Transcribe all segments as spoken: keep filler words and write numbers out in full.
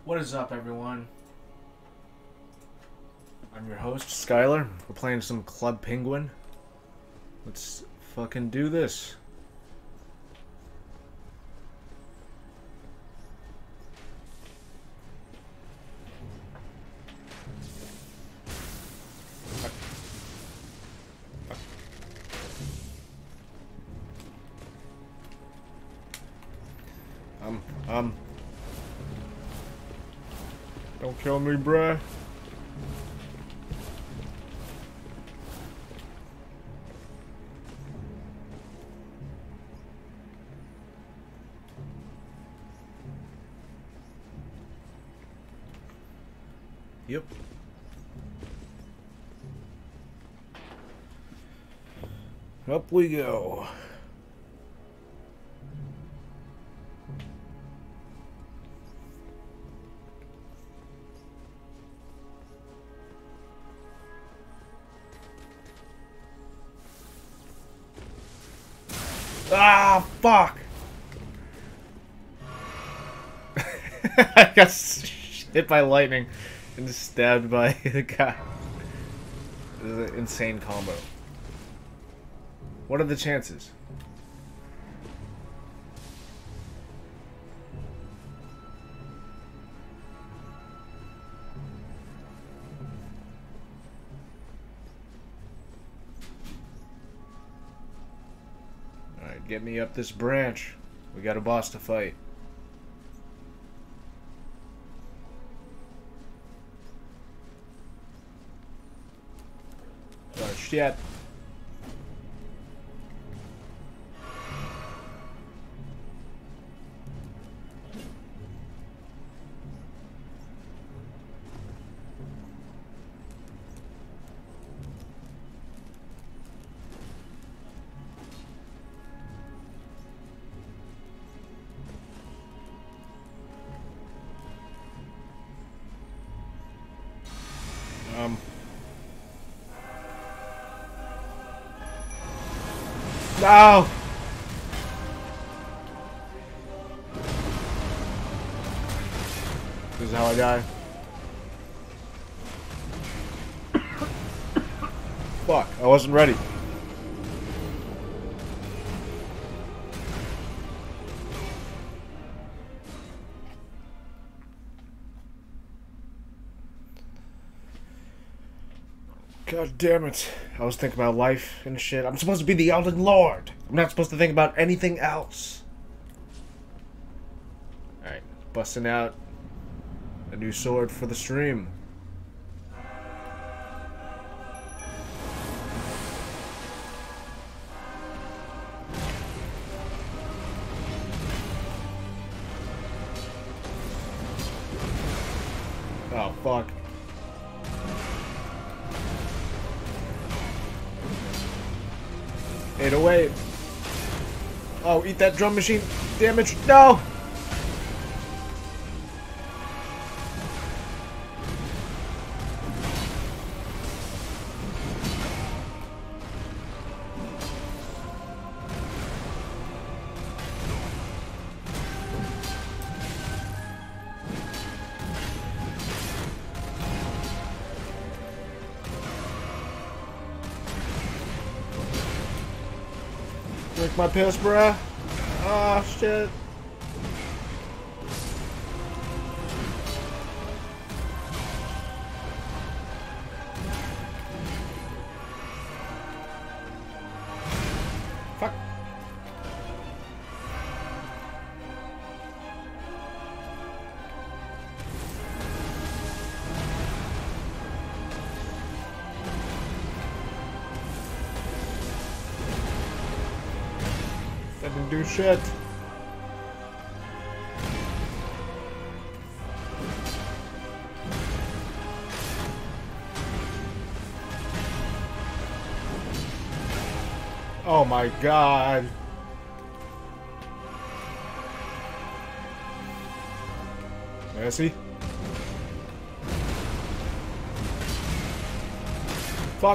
What is up, everyone? I'm your host, Skylar. We're playing some Club Penguin. Let's fucking do this. Um, um... Don't kill me, bruh. Yep. Up we go. Ah, fuck! I got hit by lightning and stabbed by the guy. This is an insane combo. What are the chances? Alright, get me up this branch. We got a boss to fight. Oh shit. Um. No! This is how I die. Fuck, I wasn't ready. God damn it. I was thinking about life and shit. I'm supposed to be the Elden Lord. I'm not supposed to think about anything else. Alright, busting out a new sword for the stream. Oh, fuck. eight oh eight. Oh, eat that drum machine. Damage. No! Drink my piss, bruh. Oh, shit. Fuck. That didn't do shit. Oh my god. Messi? Fuck.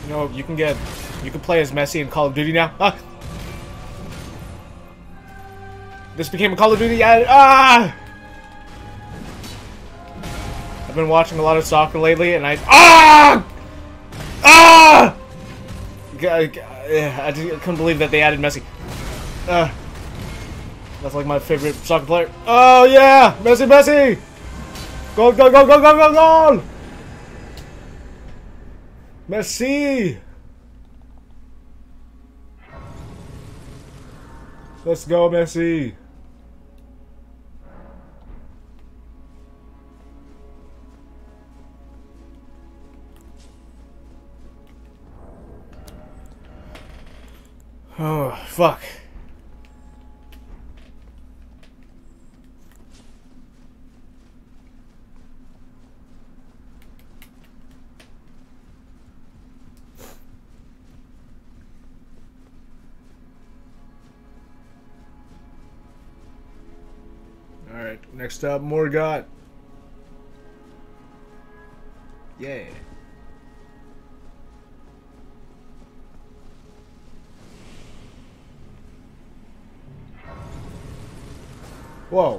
You know, you can get, you can play as Messi in Call of Duty now. Ah! This became a Call of Duty ad. Ah! I've been watching a lot of soccer lately, and I ah ah. I, I, I couldn't believe that they added Messi. Uh, that's like my favorite soccer player. Oh yeah, Messi, Messi! Goal, goal, goal, goal, goal, goal, goal! Messi! Let's go, Messi! Oh, fuck. Alright, next up, Morgott. Yeah. Whoa.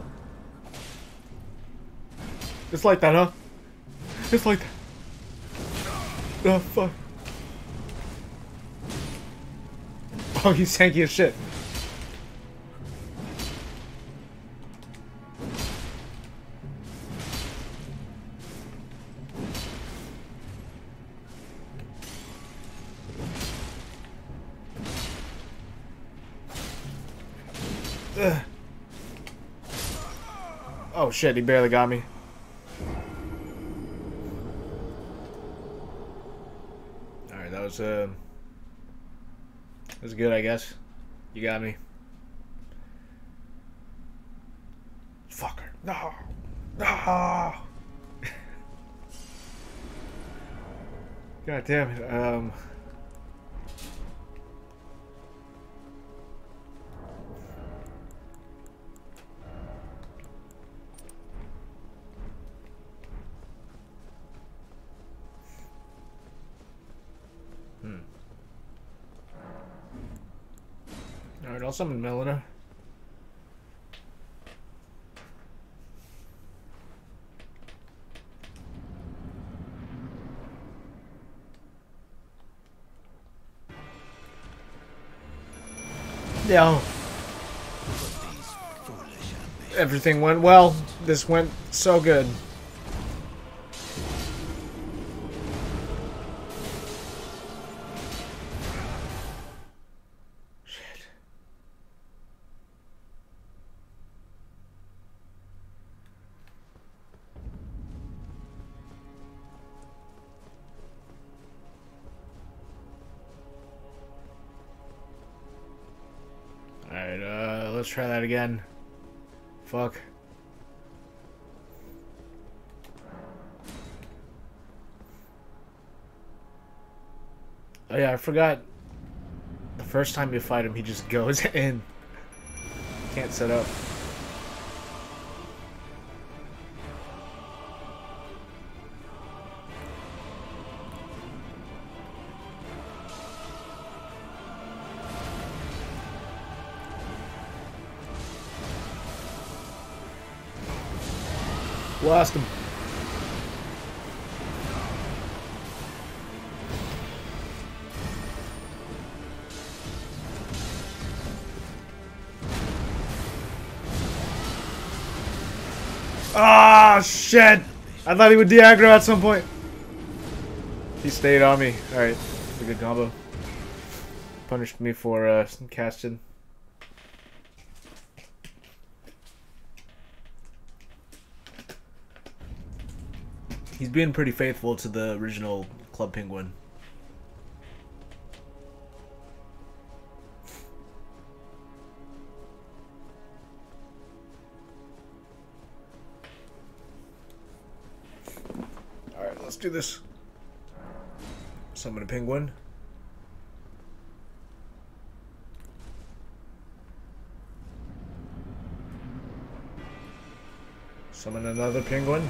It's like that, huh? It's like that. Oh, fuck. Oh, he's tanky as shit. Ugh. Oh shit, he barely got me. Alright, that was uh that was good, I guess. You got me. Fucker. No. No. God damn it. Um Hmm. Alright, I'll summon Melina. Yeah. Everything went well. This went so good. Alright, uh, let's try that again. Fuck. Oh yeah, I forgot. The first time you fight him, he just goes in. Can't set up. Blast him. Ah, shit! I thought he would de-aggro at some point. He stayed on me. Alright, a good combo. Punished me for uh, casting. He's being pretty faithful to the original Club Penguin. Alright, let's do this. Summon a penguin. Summon another penguin.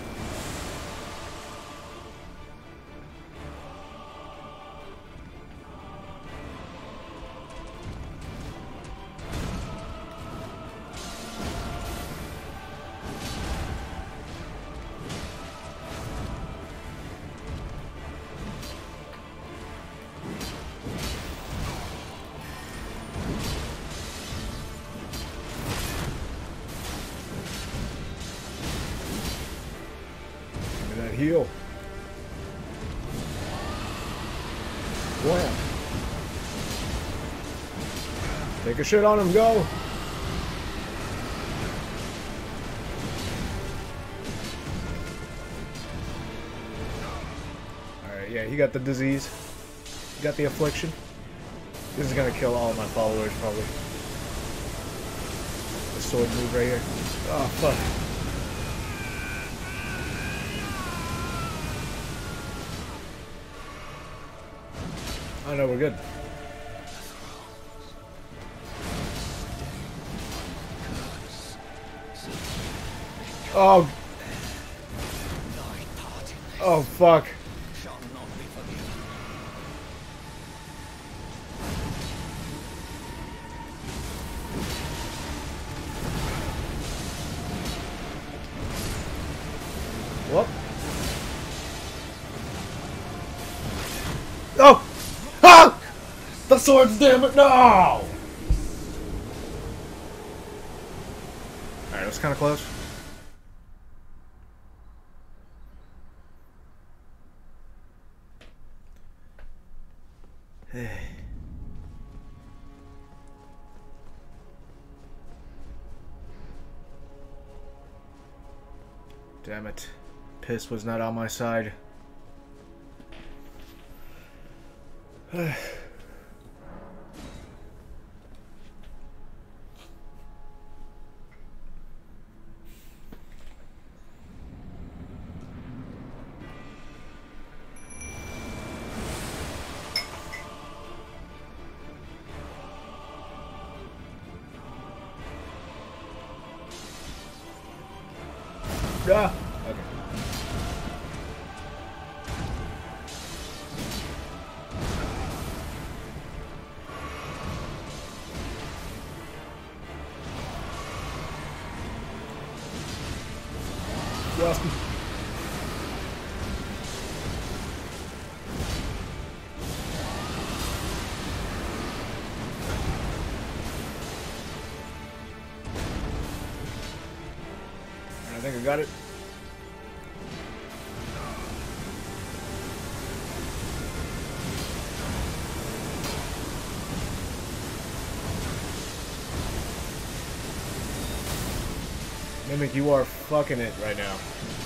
heal. Wham. Take a shit on him, go! Alright, yeah, he got the disease. He got the affliction. This is gonna kill all my followers, probably. The sword move right here. Oh, fuck. Oh no, we're good. Oh. Oh, fuck. What? Oh! Ah! The swords, damn it! No! Alright, that was kind of close. Hey. Damn it. Piss was not on my side. Ah, okay. Lost me. I think I got it. Mimic, you are fucking it right now.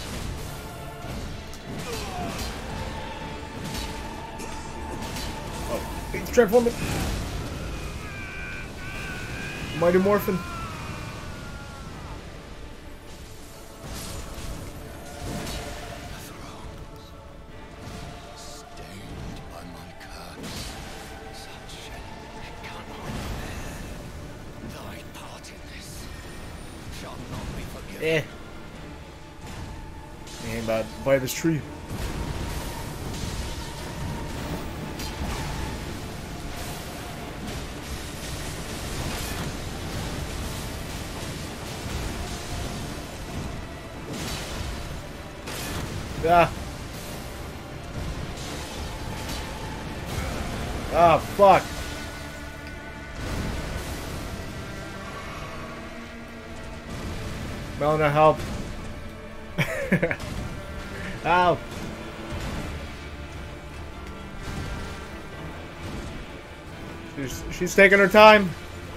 Oh, he's transforming. Mighty Morphin. Eh. He ain't about to bite this tree. Ah. Ah, fuck. Melina, help. Ow. She's, she's taking her time.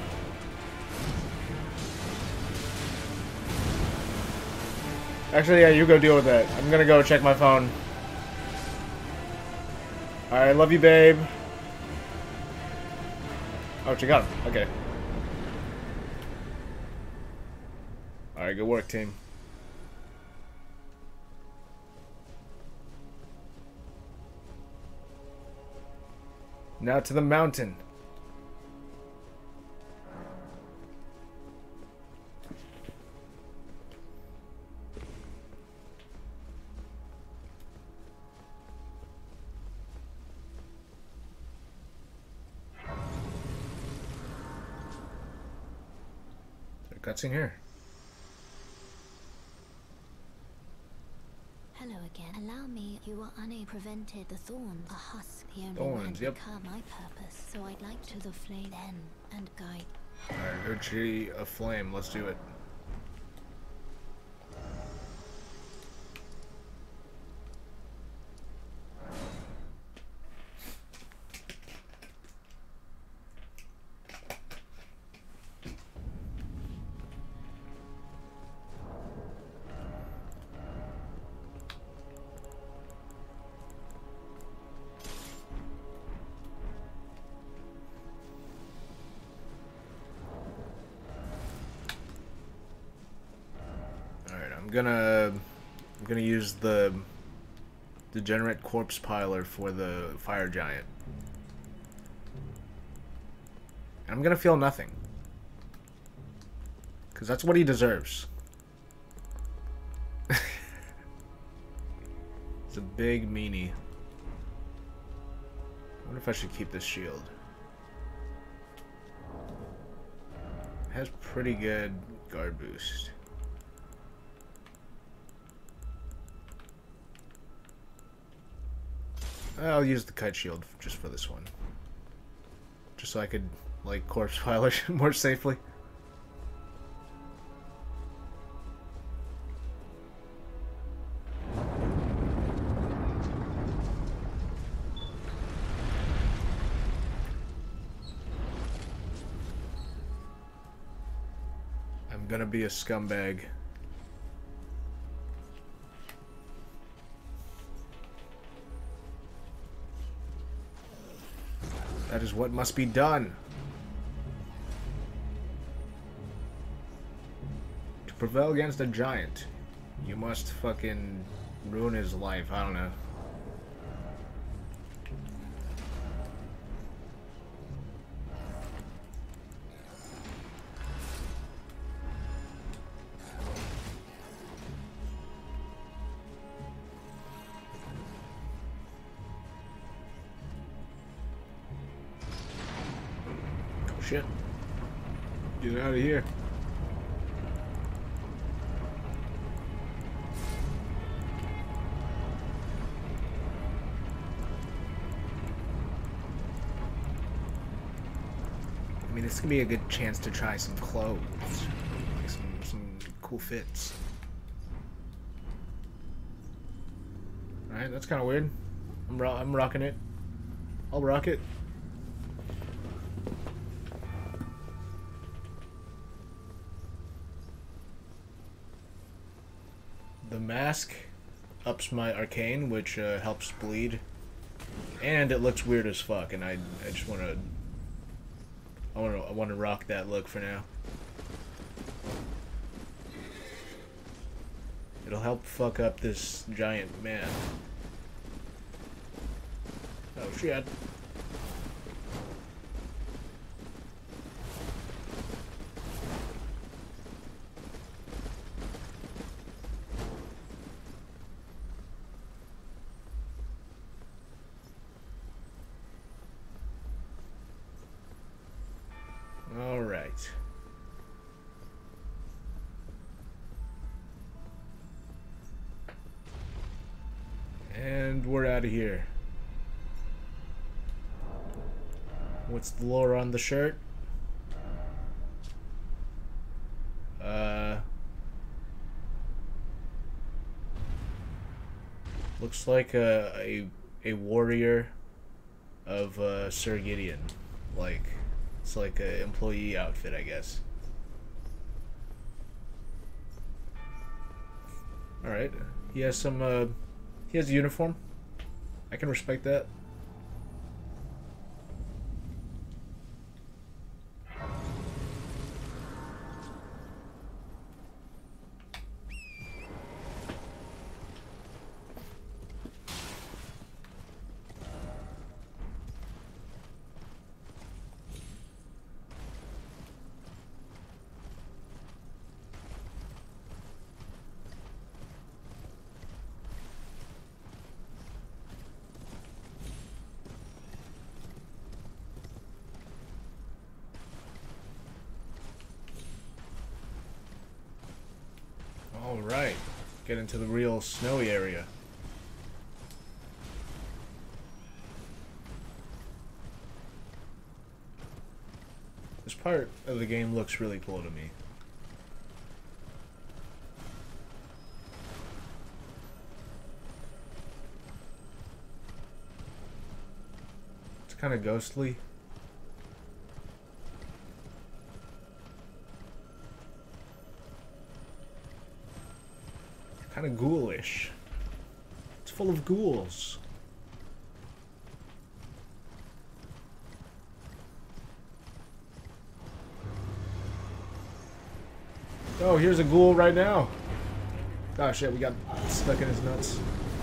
Actually, yeah, you go deal with that. I'm gonna go check my phone. Alright, love you, babe. Oh, she got him. Okay. Alright, good work, team. Now to the mountain. Cutscene here. Hello again. Allow me. You were unable prevented the thorns. A husk. The only Thorns, man yep. become my purpose. So I'd like to the flame then and guide. Alright, go tree of flame. Let's do it. gonna I'm gonna use the Degenerate Corpse Piler for the Fire Giant. I'm gonna feel nothing. Because that's what he deserves. It's a big meanie. I wonder if I should keep this shield. It has pretty good guard boost. I'll use the kite shield just for this one. Just so I could, like, corpse piler more safely. I'm gonna be a scumbag. That is what must be done. To prevail against a giant, you must fucking ruin his life. I don't know. Shit. Get out of here. I mean, this could be a good chance to try some clothes. Like some, some cool fits. Alright, that's kind of weird. I'm, ro I'm rocking it. I'll rock it. The mask ups my arcane, which uh, helps bleed, and it looks weird as fuck. And I, I just want to, I want to, I want to rock that look for now. It'll help fuck up this giant man. Oh shit. All right. And we're out of here. What's the lore on the shirt? Uh, looks like a a, a warrior of uh, Sir Gideon. Like, it's like an employee outfit, I guess. All right. He has some. Uh, he has a uniform. I can respect that. Alright, get into the real snowy area. This part of the game looks really cool to me. It's kind of ghostly. Kind of ghoulish. It's full of ghouls. Oh, here's a ghoul right now. Oh shit, we got stuck in his nuts.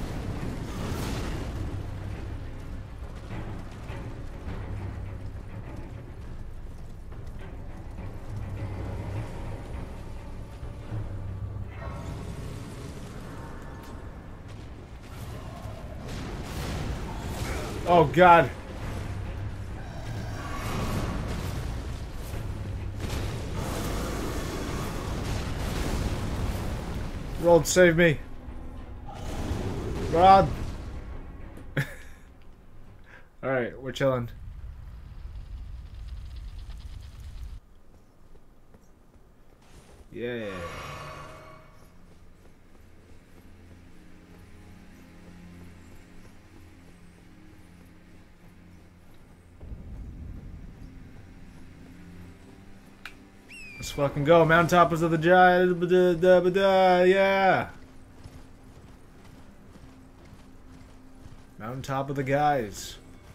Oh god. Rod, save me. Rod. Alright, we're chilling. Yeah. Let's fucking go. Mountaintoppers of the giant. Yeah. Mountaintop of the guys.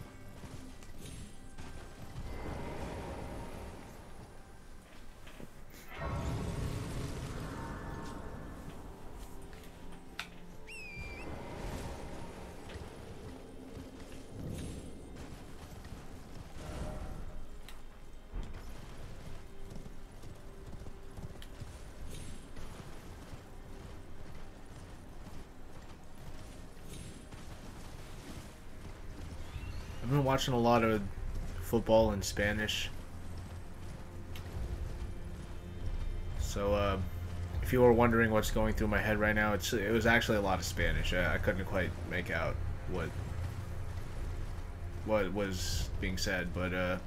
I've been watching a lot of football in Spanish. So, uh, if you were wondering what's going through my head right now, it's it was actually a lot of Spanish. I, I couldn't quite make out what what was being said, but uh,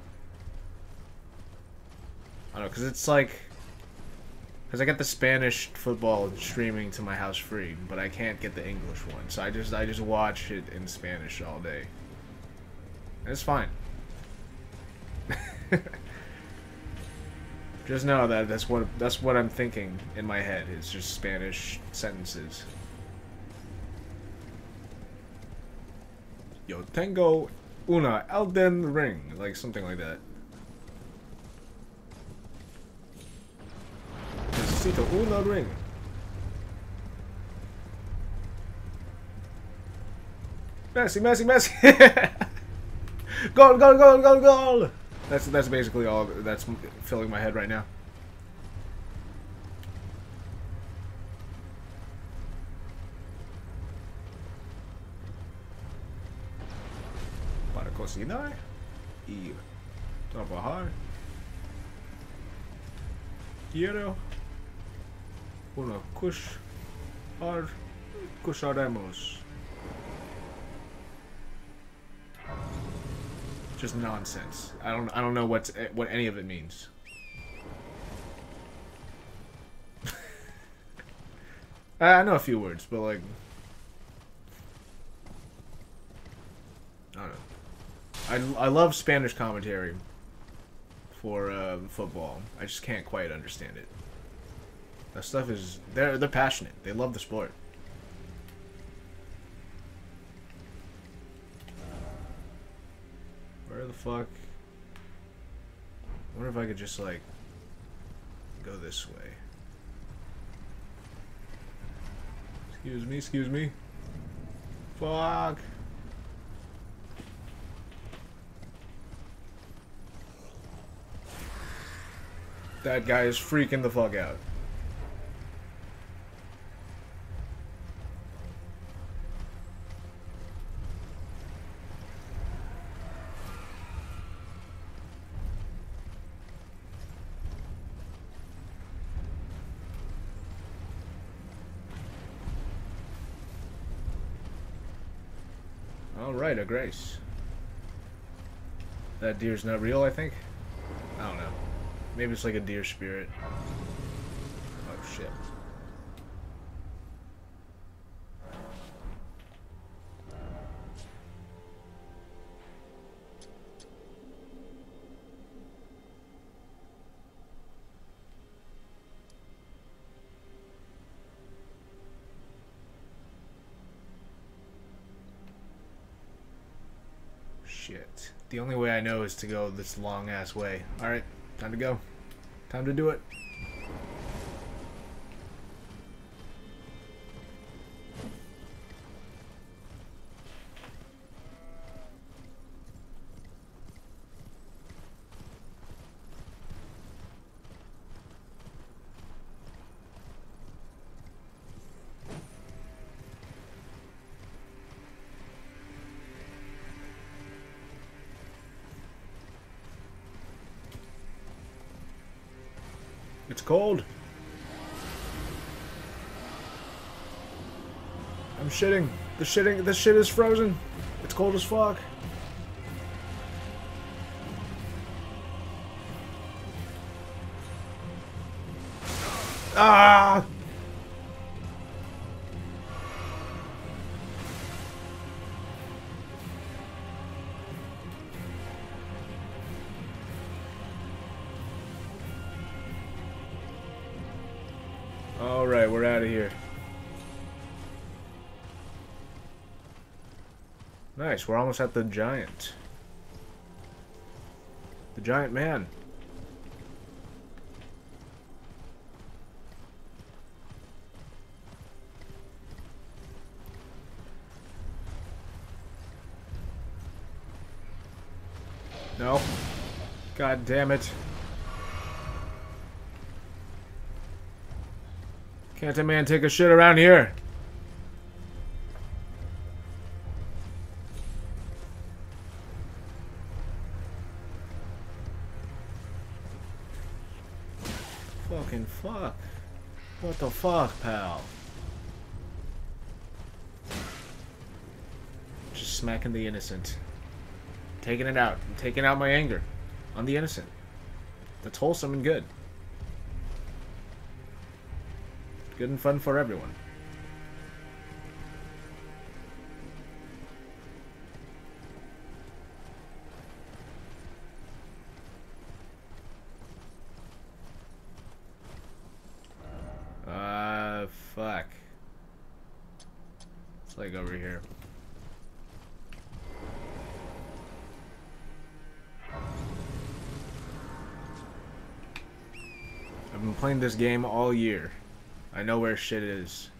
I don't know, because it's like, because I get the Spanish football streaming to my house free, but I can't get the English one, so I just I just watch it in Spanish all day. It's fine. Just know that that's what that's what I'm thinking in my head. It's just Spanish sentences. Yo tengo una Elden Ring, like something like that. Necesito una ring. Messi, Messi, Messi. Goal, goal, goal, goal, goal! That's that's basically all that's filling my head right now. Para cocinar y trabajar. Quiero una cuchar, cucharemos. Just nonsense. I don't. I don't know what's what any of it means. I know a few words, but like, I don't know. I I love Spanish commentary for uh, football. I just can't quite understand it. That stuff is they're they're passionate. They love the sport. Where the fuck? I wonder if I could just like go this way. Excuse me, excuse me. Fuck. That guy is freaking the fuck out. Alright, a grace. That deer's not real, I think? I don't know. Maybe it's like a deer spirit. Oh shit. Shit. The only way I know is to go this long-ass way. Alright, time to go. Time to do it. It's cold. I'm shitting. The shitting. The shit is frozen. It's cold as fuck. Ah! All right, we're out of here. Nice, we're almost at the giant. The giant man. No. God damn it. Can't a man take a shit around here? Fucking fuck. What the fuck, pal? Just smacking the innocent. Taking it out. I'm taking out my anger on the innocent. That's wholesome and good. Good and fun for everyone. Uh, fuck. It's like over here. I've been playing this game all year. I know where shit is.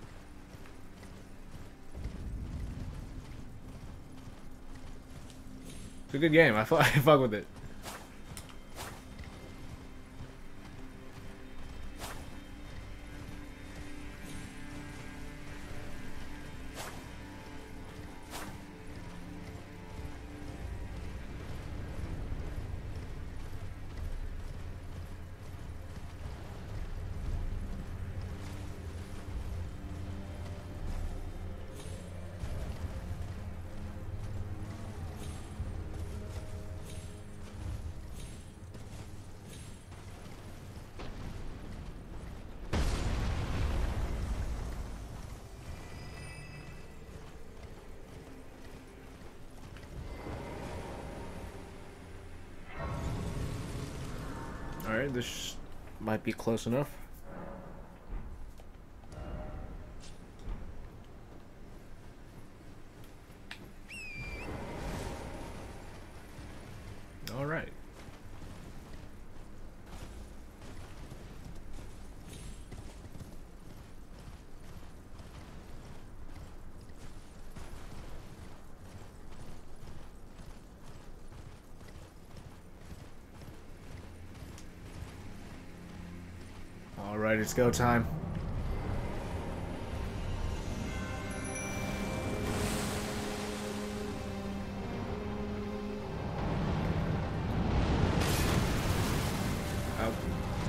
It's a good game. I fuck, I fuck with it. Alright, this might be close enough. Alright. Alright, it's go time. Out.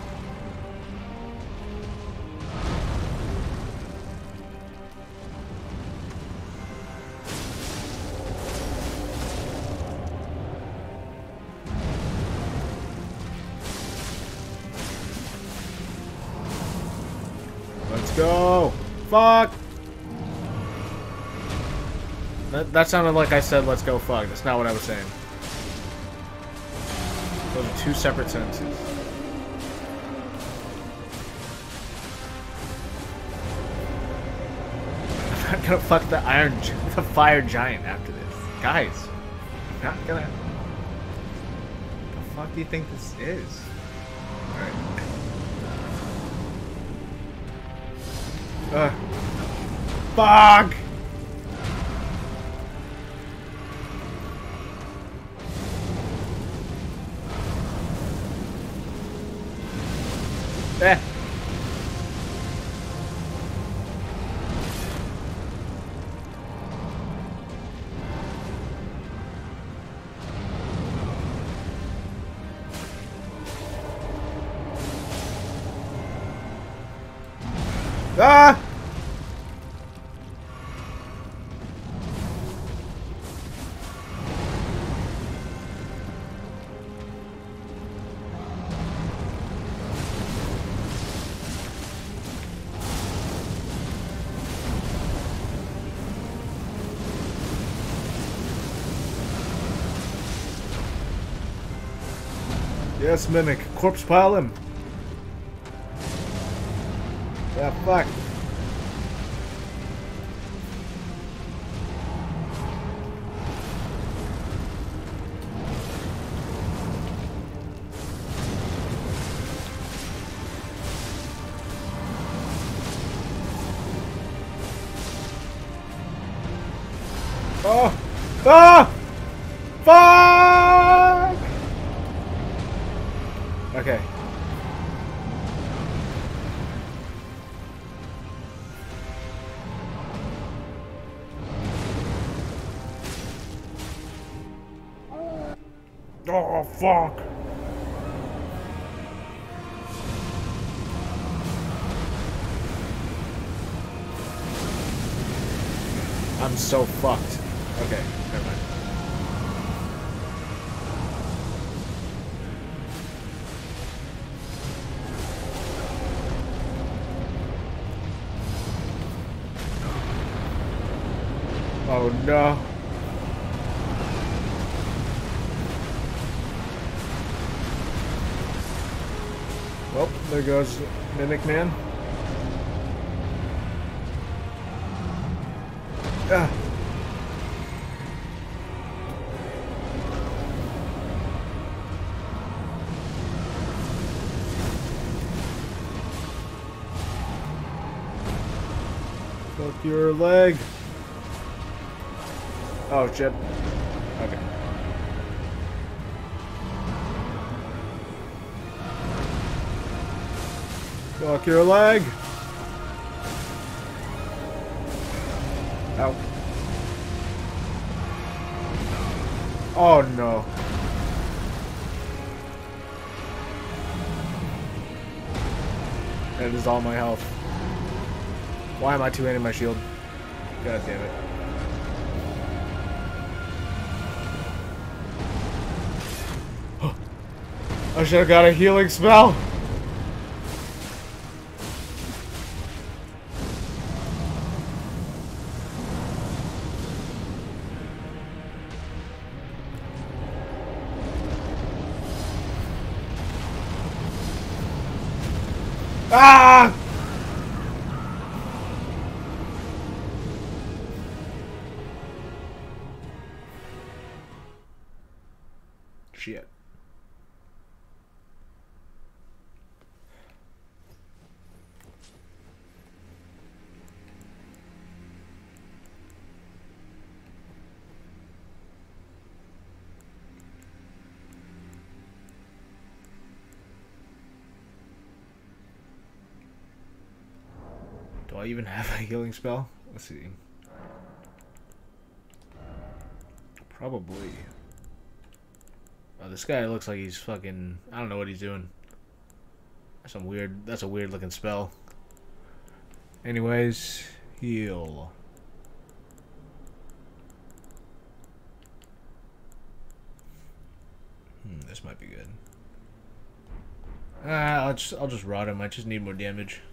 Let's go. Fuck. That, that sounded like I said, let's go fuck. That's not what I was saying. Those are two separate sentences. I'm not gonna fuck the iron, the fire giant after this. Guys, I'm not gonna. What the fuck do you think this is? Alright. Uh, fuck! Eh. Ah! Yes, Mimic. Corpse pile him. Yeah, fuck. Oh! Ah! Fuck! Okay. Oh, fuck. I'm so fucked. Okay, never mind. Oh no. Well, there goes Mimic Man. Ah. Fuck your leg. Oh shit. Okay. Fuck your leg. Ow. Oh no. That is all my health. Why am I two-handing my shield? God damn it. I should have got a healing spell. Ah! Shit. Do I even have a healing spell? Let's see. Probably. Oh, this guy looks like he's fucking... I don't know what he's doing. That's some weird... That's a weird looking spell. Anyways, heal. Hmm, this might be good. Ah, I'll just I'll just rot him. I just need more damage.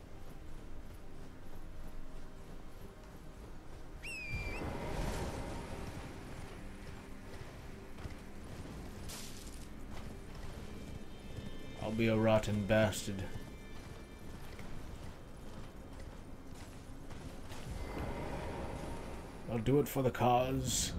I'll be a rotten bastard. I'll do it for the cause.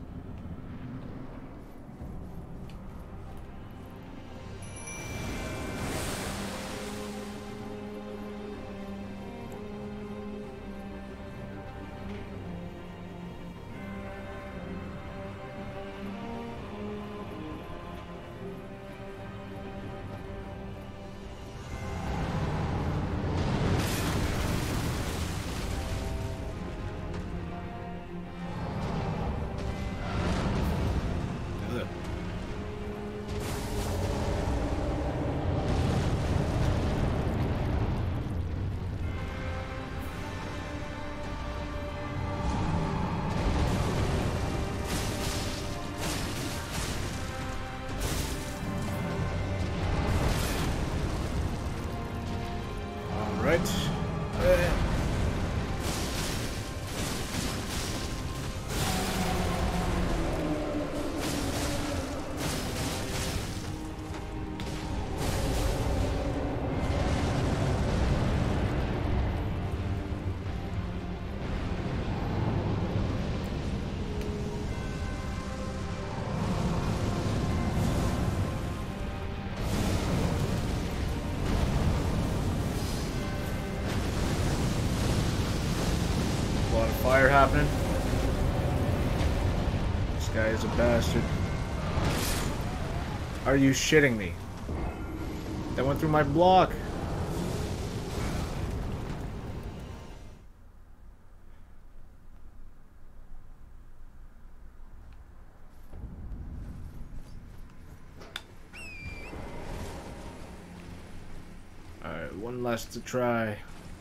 it. Uh, Fire happening. This guy is a bastard. Are you shitting me? That went through my block. Alright, one last to try.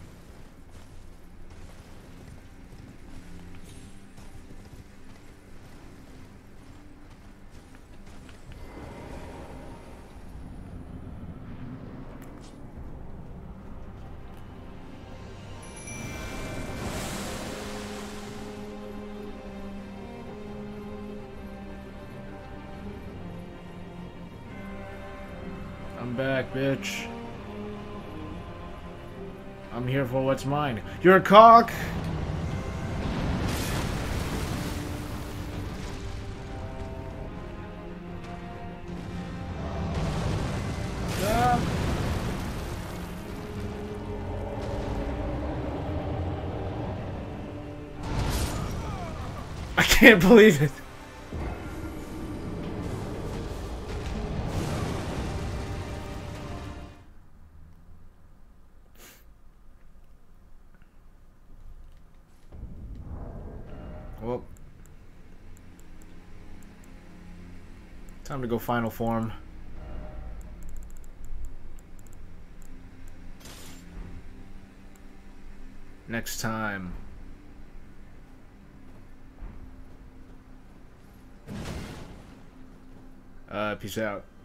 I'm back, bitch. I'm here for what's mine. You're a cock! Ah. I can't believe it. Well, time to go final form. Next time. Uh, peace out.